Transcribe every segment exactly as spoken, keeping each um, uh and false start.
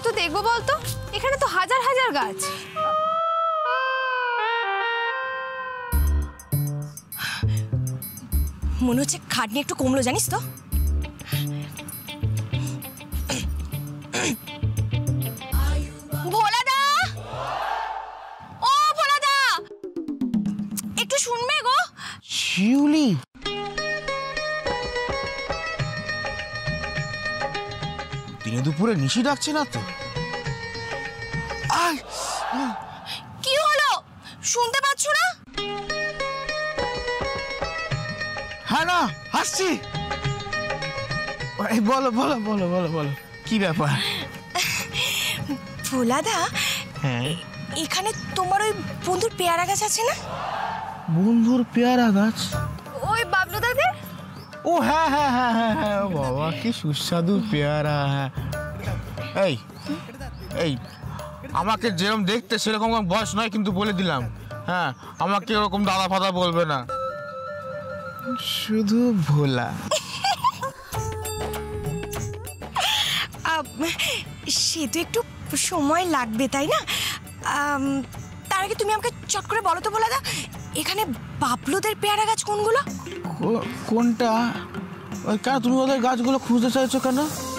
কত দেখবো বলতো? এখানে তো হাজার হাজার গাছ। মনে হচ্ছে খাটনি একটু কমলো, জানিস তো? ভোলাদা, ও ভোলাদা, একটু শুনবে গো? শিউলি, দিনে দুপুরে নিশি ডাকছে না তো? কি হলো, শুনতে পাচ্ছ না? হ্যাঁ না, হাসছি। বলো বলো বলো বলো বলো, কি ব্যাপার? ভোলাদা, হ্যাঁ, এখানে তোমার ওই বন্ধুর পেয়ারা গাছ আছে না? বন্ধুর পেয়ারা গাছ? ওই বাবলু দাদের। ও হ্যাঁ হ্যাঁ হ্যাঁ হ্যাঁ হ্যাঁ, বাবা কি সুস্বাদু পেয়ারা। হ্যাঁ, এই এই আমাকে যেরকম দেখতে সেরকম বয়স নয় কিন্তু, বলে দিলাম। হ্যাঁ, আমাকে ওরকম দাদা ফাদা বলবে না, শুধু ভোলা। সে তো একটু সময় লাগবে, তাই না? তার আগে তুমি আমাকে চট করে বলো তো ভোলাদা, এখানে বাবলুদের পেয়ারা গাছ কোনগুলো? কোনটা? কেন তুমি ওদের গাছগুলো খুঁজতে চাইছো কেন?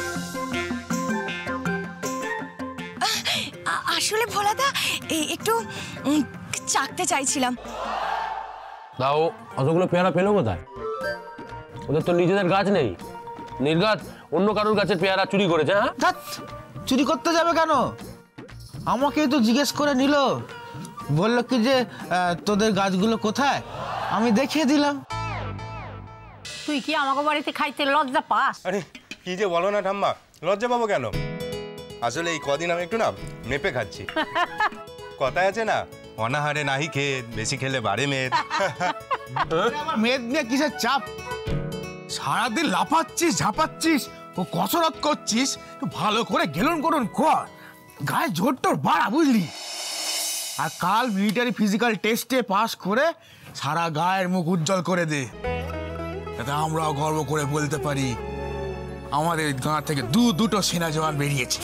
আসলে ভোলাদা একটু চাকতে চাইছিলাম। দাও, অতগুলো পেয়ারা পেলো কোথায়? ওদের তো নিজেদের গাছ নেই, নির্গাত অন্য কারোর গাছের পেয়ারা চুরি করেছে। হ্যাঁ, চুরি করতে যাবে কেন? আমাকেই তো জিজ্ঞেস করে নিল, বললো কি যে তোদের গাছগুলো কোথায়, আমি দেখিয়ে দিলাম। তুই কি আমাকে বাড়িতে খাইতে লজ্জা পাস? আরে কি যে বলো না ঠাম্মা, লজ্জা পাবো কেন? আসলে এই কদিন আমি একটু না মেপে খাচ্ছি। কথায় আছে না, অনাহারে নাহি খেত, বেশি খেলে বাড়ে মেদ। মেদ নিয়ে কিসের চাপ? সারাদিন লাফাচ্ছিস ঝাঁপাচ্ছিস ও কসরত করছিস, ভালো করে গেলন করুন কর, গায়ে জোর তোর বাড়া, বুঝলি? আর কাল মিলিটারি ফিজিক্যাল টেস্টে পাস করে সারা গায়ের মুখ উজ্জ্বল করে দে, যাতে আমরাও গর্ব করে বলতে পারি আমাদের গাঁ থেকে দু দুটো সেনা জওয়ান বেরিয়েছে।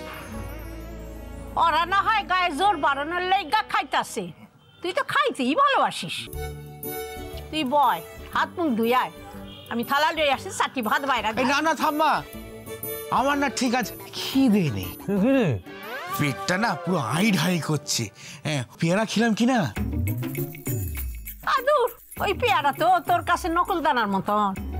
ওরা না হয় গায়ে জোর বাড়ানোর লাইগা খাইতাছে, তুই তো খাইতেই ভালোবাসিস। তুই বয়, হাত মুখ ধুই আয়, আমি থালা লয়ে আসি, চারটি ভাত বাইরা। না না থাম্মা, আমার না ঠিক আছে, খিদে নেই, পেটটা না পুরো হাই ঢাই করছে। হ্যাঁ, পেয়ারা খেলাম কিনা? আদুর, ওই পেয়ারা তো তোর কাছে নকল দানার মতন।